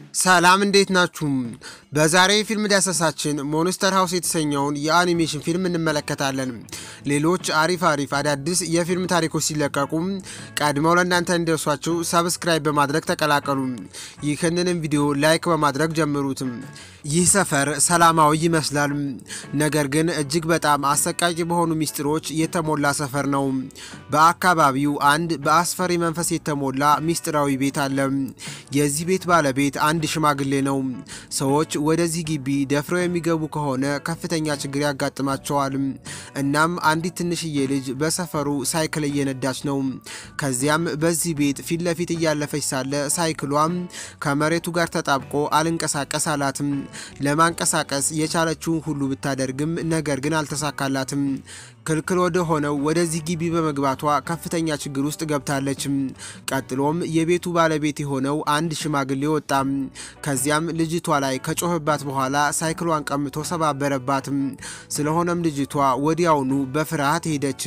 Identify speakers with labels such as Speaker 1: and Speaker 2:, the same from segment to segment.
Speaker 1: ሰላም እንዴት ናችሁ? በዛሬ ፊልም ዳሰሳችን ሞንስተር ሃውስ የተሰኘውን የአኒሜሽን ፊልም እንመለከታለን። ሌሎች አሪፍ አዳዲስ የፊልም ታሪኮች ሲለቀቁ ቀድመው ለእናንተ እንዲደርሷችሁ ሰብስክራይብ በማድረግ ተቀላቀሉ። ይህንንም ቪዲዮ ላይክ በማድረግ ጀምሩት። ይህ ሰፈር ሰላማዊ ይመስላል፣ ነገር ግን እጅግ በጣም አሰቃቂ በሆኑ ሚስጥሮች የተሞላ ሰፈር ነው። በአካባቢው አንድ በአስፈሪ መንፈስ የተሞላ ሚስጥራዊ ቤት አለ። የዚህ ቤት ባለቤት አንድ ሽማግሌ ነው። ሰዎች ወደዚህ ግቢ ደፍረው የሚገቡ ከሆነ ከፍተኛ ችግር ያጋጥማቸዋል። እናም አንዲት ትንሽዬ ልጅ በሰፈሩ ሳይክል እየነዳች ነው። ከዚያም በዚህ ቤት ፊት ለፊት እያለፈች ሳለ ሳይክሏም ከመሬቱ ጋር ተጣብቆ አልንቀሳቀስ አላት። ለማንቀሳቀስ የቻለችውን ሁሉ ብታደርግም ነገር ግን አልተሳካላትም። ክልክል ወደ ሆነው ወደዚህ ግቢ በመግባቷ ከፍተኛ ችግር ውስጥ ገብታለች። ቀጥሎም የቤቱ ባለቤት የሆነው አንድ ሽማግሌ ወጣ። ከዚያም ልጅቷ ላይ ከጮህባት በኋላ ሳይክሏን ቀምቶ ሰባበረባት። ስለሆነም ልጅቷ ወዲያውኑ በፍርሃት ሄደች።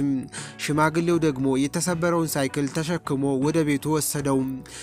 Speaker 1: ሽማግሌው ደግሞ የተሰበረውን ሳይክል ተሸክሞ ወደ ቤቱ ወሰደው።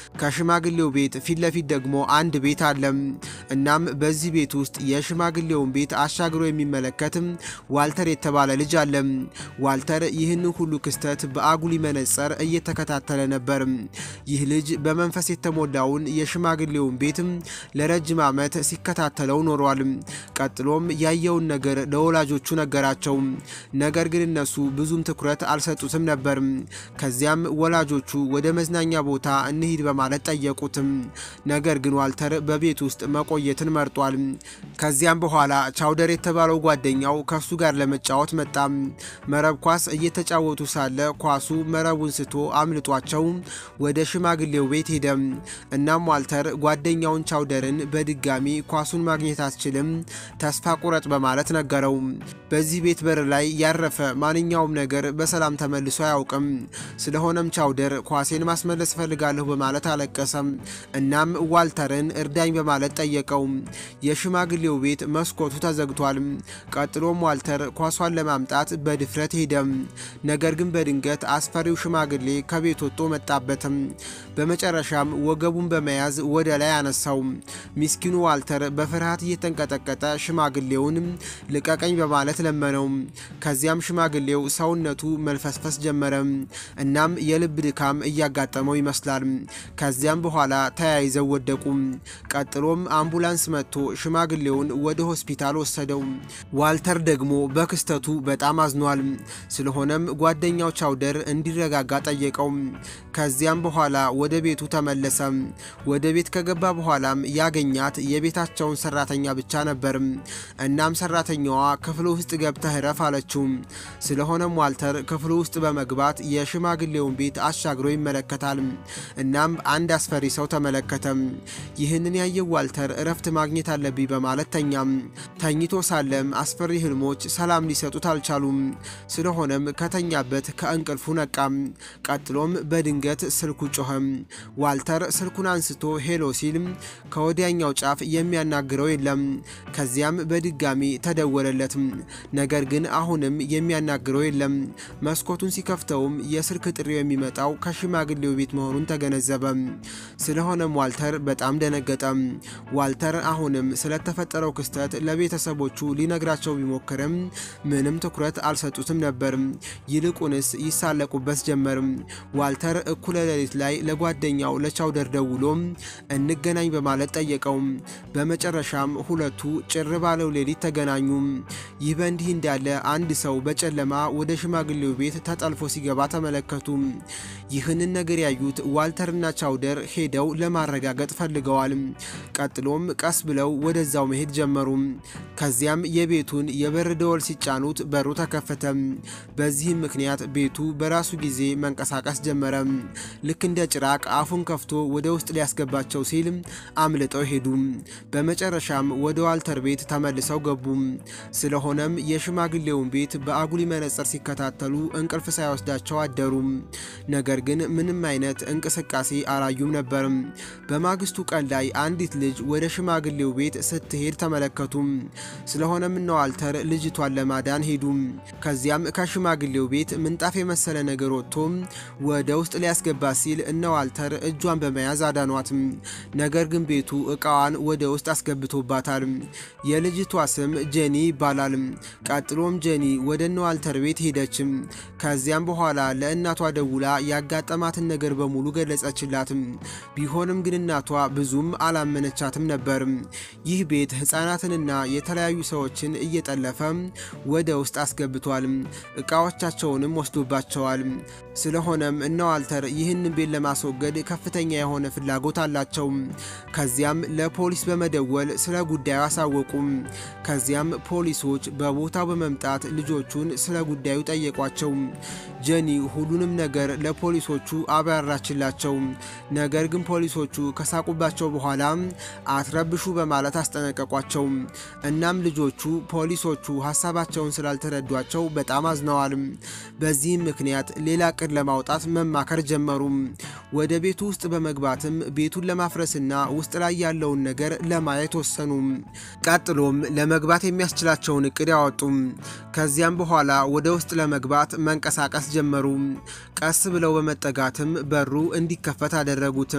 Speaker 1: ከሽማግሌው ቤት ፊት ለፊት ደግሞ አንድ ቤት አለ። እናም በዚህ ቤት ውስጥ የሽማግሌውን ቤት አሻግሮ የሚመለከት ዋልተር የተባለ ልጅ አለ። ዋልተር ይህን ሁሉ ክስተት በአጉሊ መነጽር እየተከታተለ ነበር። ይህ ልጅ በመንፈስ የተሞላውን የሽማግሌውን ቤት ለረጅም ዓመት ሲከታተለው ኖሯል። ቀጥሎም ያየውን ነገር ለወላጆቹ ነገራቸው። ነገር ግን እነሱ ብዙም ትኩረት አልሰጡትም ነበር። ከዚያም ወላጆቹ ወደ መዝናኛ ቦታ እንሂድ በማለት ጠየቁት። ነገር ግን ዋልተር በቤት ውስጥ መቆየትን መርጧል። ከዚያም በኋላ ቻውደር የተባለው ጓደኛው ከሱ ጋር ለመጫወት መጣ። መረብ ኳስ እየተጫወቱ ሳለ ኳሱ መረቡን ስቶ አምልጧቸው ወደ ሽማግሌው ቤት ሄደ። እናም ዋልተር ጓደኛውን ቻውደርን በድጋሚ ኳሱን ማግኘት አትችልም፣ ተስፋ ቁረጥ በማለት ነገረው። በዚህ ቤት በር ላይ ያረፈ ማንኛውም ነገር በሰላም ተመልሶ አያውቅም። ስለሆነም ቻውደር ኳሴን ማስመለስ ፈልጋለሁ በማለት አለቀሰ። እናም ዋልተርን እርዳኝ በማለት ጠየቀው። የሽማግሌው ቤት መስኮቱ ተዘግቷል። ቀጥሎም ዋልተር ኳሷን ለማምጣት በድፍረት ሄደ። ነገር ግን በድንገት አስፈሪው ሽማግሌ ከቤት ወጥቶ መጣበት። በመጨረሻም ወገቡን በመያዝ ወደ ላይ አነሳው። ሚስኪኑ ዋልተር በፍርሃት እየተንቀጠቀጠ ሽማግሌውን ልቀቀኝ በማለት ለመነው። ከዚያም ሽማግሌው ሰውነቱ መልፈስፈስ ጀመረ። እናም የልብ ድካም እያጋጠመው ይመስላል። ከዚያም በኋላ ተያይዘው ወደቁ። ቀጥሎም አምቡላንስ መጥቶ ሽማግሌውን ወደ ሆስፒታል ወሰደው። ዋልተር ደግሞ በክስተቱ በጣም አዝኗል። ስለሆነም ጓደኛው ቻውደር እንዲረጋጋ ጠየቀው። ከዚያም በኋላ ወደ ቤቱ ተመለሰ። ወደ ቤት ከገባ በኋላም ያገኛት የቤታቸውን ሰራተኛ ብቻ ነበር። እናም ሰራተኛዋ ክፍሉ ውስጥ ገብተህ ረፍ አለችው። ስለሆነም ዋልተር ክፍሉ ውስጥ በመግባት የሽማግሌውን ቤት አሻግሮ ይመለከታል። እናም አንድ አስፈሪ ሰው ተመለከተ። ይህንን ያየው ዋልተር እረፍት ማግኘት አለብኝ በማለት ተኛም። ተኝቶ ሳለም አስፈሪ ህልሞች ሰላም ሊሰጡት አልቻሉም። ስለሆነም ከተኛበት ከእንቅልፉ ነቃም። ቀጥሎም በድንገት ስልኩ ጮኸ። ዋልተር ስልኩን አንስቶ ሄሎ ሲል ከወዲያኛው ጫፍ የሚያናግረው የለም። ከዚያም በድጋሚ ተደወለለት። ነገር ግን አሁንም የሚያናግረው የለም። መስኮቱን ሲከፍተውም የስልክ ጥሪው የሚመጣው ከሽማግሌው ቤት መሆኑን ተገነዘበ። ስለሆነም ዋልተር በጣም ደነገጠ። ዋልተር አሁንም ስለተፈጠረው ክስተት ለቤተሰቦቹ ሊነግራቸው ቢሞክርም ምንም ትኩረት አልሰጡትም ነበር። ይልቁንስ ይሳለቁበት ጀመር። ዋልተር እኩለ ሌሊት ላይ ለጓደኛው ለቻውደር ደውሎ እንገናኝ በማለት ጠየቀው። በመጨረሻም ሁለቱ ጭር ባለው ሌሊት ተገናኙ። ይህ በእንዲህ እንዳለ አንድ ሰው በጨለማ ወደ ሽማግሌው ቤት ተጠልፎ ሲገባ ተመለከቱ። ይህንን ነገር ያዩት ዋልተርና ቻውደር ሄደው ለማረጋገጥ ፈልገዋል። ቀጥሎም ቀስ ብለው ወደዛው መሄድ ጀመሩ። ከዚያም የቤቱን የበር ደወል ሲጫኑት በሩ ተከፈተ። በዚህም ምክንያት ቤቱ በራሱ ጊዜ መንቀሳቀስ ጀመረ። ልክ እንደ ጭራቅ አፉን ከፍቶ ወደ ውስጥ ሊያስገባቸው ሲል አምልጠው ሄዱ። በመጨረሻም ወደ ዋልተር ቤት ተመልሰው ገቡ። ስለሆነም የሽማግሌውን ቤት በአጉሊ መነጽር ሲከታተሉ እንቅልፍ ሳይወስዳቸው አደሩ። ነገር ግን ምንም አይነት እንቅስቃሴ አላዩም ነበር። በማግስቱ ቀን ላይ አንዲት ልጅ ወደ ሽማግሌው ቤት ስትሄድ ተመለከቱ። ስለሆነም እነ ዋልተር ልጅቷን ለማዳን ሄዱ። ከዚያም ከሽማግሌው ቤት ምንጣፍ የመሰለ ነገር ወጥቶ ወደ ውስጥ ሊያስገባ ሲል እነ ዋልተር እጇን በመያዝ አዳኗት። ነገር ግን ቤቱ እቃዋን ወደ ውስጥ አስገብቶባታል። የልጅቷ ስም ጄኒ ይባላል። ቀጥሎም ጄኒ ወደ እነ ዋልተር ቤት ሄደች። ከዚያም በኋላ ለእናቷ ደውላ ያጋጠማትን ነገር በሙሉ ገለጸችላት። ቢሆንም ግን እናቷ ብዙም አላመነቻትም ነበር። ይህ ቤት ህፃናትንና የተለያዩ ሰዎችን እየጠለፈ ወደ ውስጥ አስገብቷል። እቃዎቻቸውንም ወስዶባቸዋል። ስለሆነም እነ ዋልተር ይህን ቤት ለማስወገድ ከፍተኛ የሆነ ፍላጎት አላቸው። ከዚያም ለፖሊስ በመደወል ስለ ጉዳዩ አሳወቁ። ከዚያም ፖሊሶች በቦታው በመምጣት ልጆቹን ስለ ጉዳዩ ጠየቋቸው። ጄኒ ሁሉንም ነገር ለፖሊሶቹ አብራራችላቸው። ነገር ግን ፖሊሶቹ ከሳቁባቸው በኋላ አትረብሹ በማለት አስጠነቀቋቸው። እናም ልጆቹ ፖሊሶቹ ሐሳባቸውን ስላልተረዷቸው በጣም አዝነዋል። በዚህም ምክንያት ሌላ ቅድ ለማውጣት መማከር ጀመሩ። ወደ ቤቱ ውስጥ በመግባትም ቤቱን ለማፍረስና ውስጥ ላይ ያለውን ነገር ለማየት ወሰኑ። ቀጥሎም ለመግባት የሚያስችላቸውን እቅድ ያወጡ። ከዚያም በኋላ ወደ ውስጥ ለመግባት መንቀሳቀስ ጀመሩ። ቀስ ብለው በመጠጋትም በሩ እንዲከፈት አደረጉት።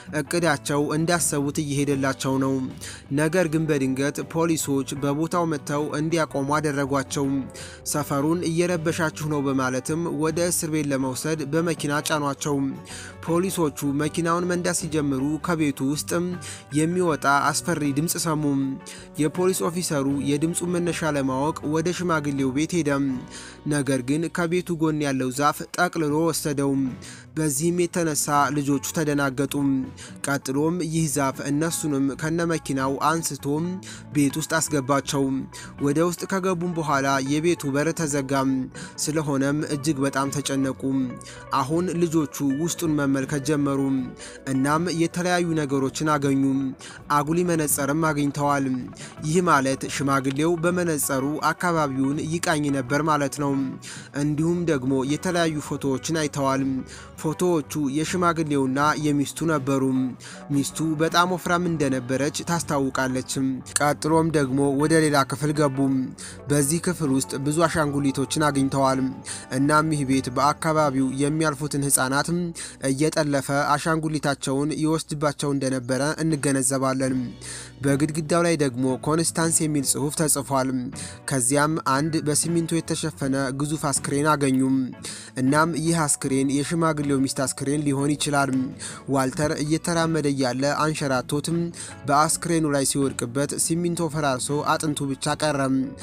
Speaker 1: እቅዳቸው እንዳሰቡት እየሄደላቸው ነው። ነገር ግን በድንገት ፖሊሶች በቦታው መጥተው እንዲያቆሙ አደረጓቸው። ሰፈሩን እየረበሻችሁ ነው በማለትም ወደ እስር ቤት ለመውሰድ በመኪና ጫኗቸው። ፖሊሶቹ መኪናውን መንዳት ሲጀምሩ ከቤቱ ውስጥ የሚወጣ አስፈሪ ድምጽ ሰሙ። የፖሊስ ኦፊሰሩ የድምጹ መነሻ ለማወቅ ወደ ሽማግሌው ቤት ሄደ። ነገር ግን ከቤቱ ጎን ያለው ዛፍ ጠቅልሎ ወሰደው። በዚህም የተነሳ ልጆቹ ተደናገጡ። ቀጥሎም ይህ ዛፍ እነሱንም ከነመኪናው አንስቶ ቤት ውስጥ አስገባቸው። ወደ ውስጥ ከገቡም በኋላ የቤቱ በር ተዘጋ። ስለሆነም እጅግ በጣም ተጨነቁ። አሁን ልጆቹ ውስጡን መመልከት ጀመሩ። እናም የተለያዩ ነገሮችን አገኙ። አጉሊ መነጽርም አግኝተዋል። ይህ ማለት ሽማግሌው በመነጽሩ አካባቢውን ይቃኝ ነበር ማለት ነው። እንዲሁም ደግሞ የተለያዩ ፎቶዎችን አይተዋል። ፎቶዎቹ የሽማግሌውና የሚስቱ ነበሩ። ሚስቱ በጣም ወፍራም እንደነበረች ታስታውቃለች። ቀጥሎም ደግሞ ወደ ሌላ ክፍል ገቡ። በዚህ ክፍል ውስጥ ብዙ አሻንጉሊቶችን አግኝተዋል። እናም ይህ ቤት በአካባቢው የሚያልፉትን ህፃናት እየጠለፈ አሻንጉሊታቸውን ይወስድባቸው እንደነበረ እንገነዘባለን። በግድግዳው ላይ ደግሞ ኮንስታንስ የሚል ጽሑፍ ተጽፏል። ከዚያም አንድ በሲሚንቶ የተሸፈነ ግዙፍ አስክሬን አገኙ። እናም ይህ አስክሬን የሽማግሌው ሚስት አስክሬን ሊሆን ይችላል። ዋልተር እየተራመደ ያለ አንሸራቶት በአስክሬኑ ላይ ሲወድቅበት ሲሚንቶ ፈራርሶ አጥንቱ ብቻ ቀረ።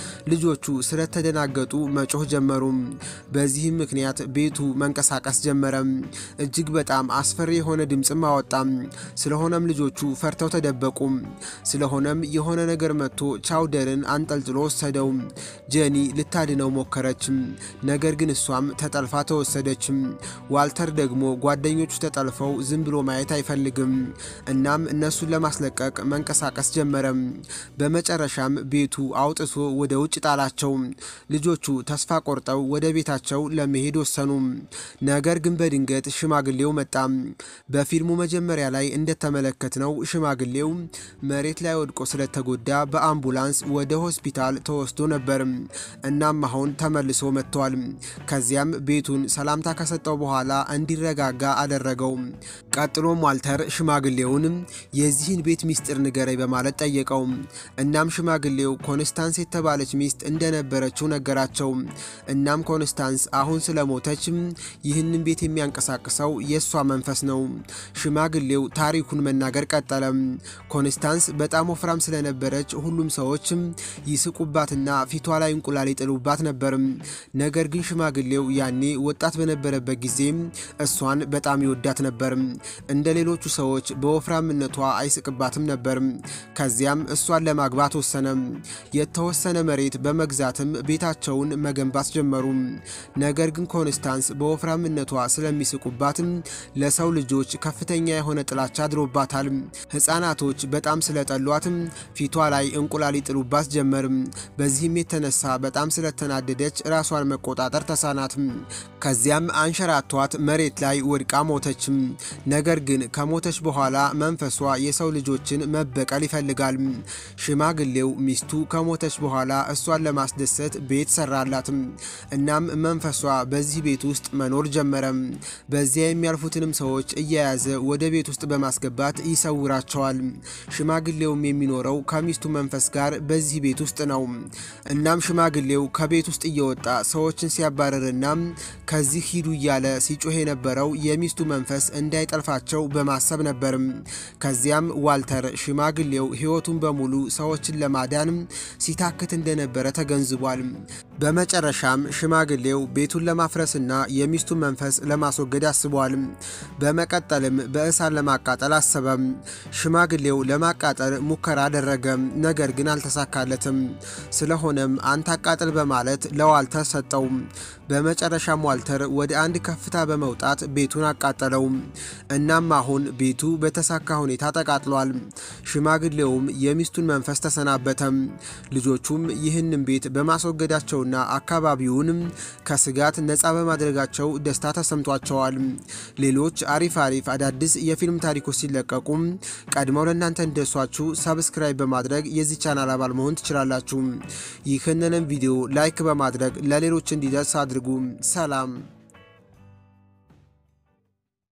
Speaker 1: ልጆቹ ስለተደናገጡ መጮህ ጀመሩ። በዚህም ምክንያት ቤቱ መንቀሳቀስ ጀመረ። እጅግ በጣም አስፈሪ የሆነ ድምጽም አወጣ። ስለሆነም ልጆቹ ፈርተው ተደበቁ። ስለሆነም የሆነ ነገር መጥቶ ቻውደርን አንጠልጥሎ ወሰደው። ጄኒ ልታድነው ሞከረች። ነገር ግን እሷም ተጠልፋ ተወሰደች። ዋልተር ደግሞ ጓደኞቹ ተጠልፈው ዝም ብሎ ማየት አይፈልግም። እናም እነሱን ለማስለቀቅ መንቀሳቀስ ጀመረ። በመጨረሻም ቤቱ አውጥቶ ወደ ውጭ ጣላቸው። ልጆቹ ተስፋ ቆርጠው ወደ ቤታቸው ለመሄድ ወሰኑ። ነገር ግን በድንገት ሽማግሌው መጣ። በፊልሙ መጀመሪያ ላይ እንደተመለከትነው ሽማግሌው መሬት ላይ ወድቆ ስለተጎዳ በአምቡላንስ ወደ ሆስፒታል ተወስዶ ነበር። እናም አሁን ተመልሶ መጥቷል። ከዚያም ቤቱን ሰላምታ ከሰጠው በኋላ እንዲረጋጋ አደረገው። ቀጥሎም ዋልተር ሽማግሌውን የዚህን ቤት ሚስጥር ንገረኝ በማለት ጠየቀው። እናም ሽማግሌው ኮንስታንስ የተባለች ሚስት እንደነበረችው ነገራቸው። እናም ኮንስታንስ አሁን ስለሞተች ይህንን ቤት የሚያንቀሳቅሰው የሷ መንፈስ ነው። ሽማግሌው ታሪኩን መናገር ቀጠለ። ኮንስታንስ በጣም ወፍራም ስለነበረች ሁሉም ሰዎች ይስቁባትና ፊቷ ላይ እንቁላል ይጥሉባት ነበር። ነገር ግን ሽማግሌው ያኔ ወጣት በነበረበት ጊዜ እሷን በጣም ይወዳት ነበር። እንደሌሎቹ ሰዎች በወፍራምነቷ አይስቅባትም ነበር። ከዚያም እሷን ለማግባት ወሰነ። የተወሰነ መሬት በመግዛትም ቤታቸውን መገንባት ጀመሩ። ነገር ግን ኮንስታንስ በወፍራምነቷ ስለሚስቁባት ለሰው ልጆች ከፍተኛ የሆነ ጥላቻ አድሮባታል። ህፃናቶች በጣም ስለጠሏት ፊቷ ላይ እንቁላል ይጥሉባት ጀመር። በዚህም የተነሳ በጣም ስለተናደደች ራሷን መቆጣጠር ተሳናት። ከዚያም አንሸራቷት መሬት ላይ ወድቃ ሞተች። ነገር ግን ከሞተች በኋላ መንፈሷ የሰው ልጆችን ሰዎችን መበቀል ይፈልጋል። ሽማግሌው ሚስቱ ከሞተች በኋላ እሷን ለማስደሰት ቤት ሰራላት። እናም መንፈሷ በዚህ ቤት ውስጥ መኖር ጀመረ። በዚያ የሚያልፉትንም ሰዎች እየያዘ ወደ ቤት ውስጥ በማስገባት ይሰውራቸዋል። ሽማግሌውም የሚኖረው ከሚስቱ መንፈስ ጋር በዚህ ቤት ውስጥ ነው። እናም ሽማግሌው ከቤት ውስጥ እየወጣ ሰዎችን ሲያባረርና ከዚህ ሂዱ እያለ ሲጮህ የነበረው የሚስቱ መንፈስ እንዳይጠልፋቸው በማሰብ ነበር። ከዚያም ዋልተር ሽማግሌው ሕይወቱን በሙሉ ሰዎችን ለማዳን ሲታክት እንደነበረ ተገንዝቧል። በመጨረሻም ሽማግሌው ቤቱን ለማፍረስና የሚስቱን መንፈስ ለማስወገድ አስቧል። በመቀጠልም በእሳት ለማቃጠል አሰበ። ሽማግሌው ለማቃጠል ሙከራ አደረገ፣ ነገር ግን አልተሳካለትም። ስለሆነም አንተ አቃጥል በማለት ለዋልተር ሰጠው። በመጨረሻም ዋልተር ወደ አንድ ከፍታ በመውጣት ቤቱን አቃጠለው። እናም አሁን ቤቱ በተሳካ ሁኔታ ተቃጥሏል። ሽማግሌውም የሚስቱን መንፈስ ተሰናበተ። ልጆቹም ይህንን ቤት በማስወገዳቸውና አካባቢውን ከስጋት ነፃ በማድረጋቸው ደስታ ተሰምቷቸዋል። ሌሎች አሪፍ አዳዲስ የፊልም ታሪኮች ሲለቀቁ ቀድመው ለእናንተ እንደሷችሁ ሰብስክራይብ በማድረግ የዚህ ቻናል አባል መሆን ትችላላችሁ። ይህንን ቪዲዮ ላይክ በማድረግ ለሌሎች እንዲደርስ አድርጉ። ሰላም።